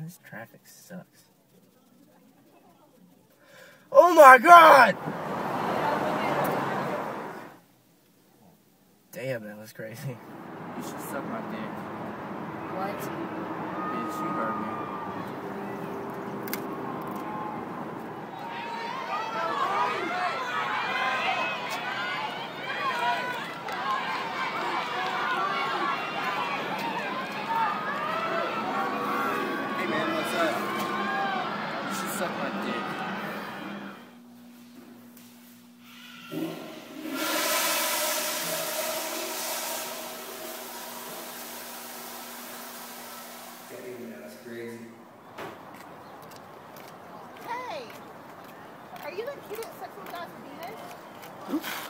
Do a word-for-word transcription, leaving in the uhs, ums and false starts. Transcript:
this traffic sucks. Oh my god! Damn, that was crazy. You should suck my dick. What? Bitch, you heard me. Hey man, what's up? You should suck my dick. Damn, that's crazy. Hey! Are you the kid that sucks on God's penis?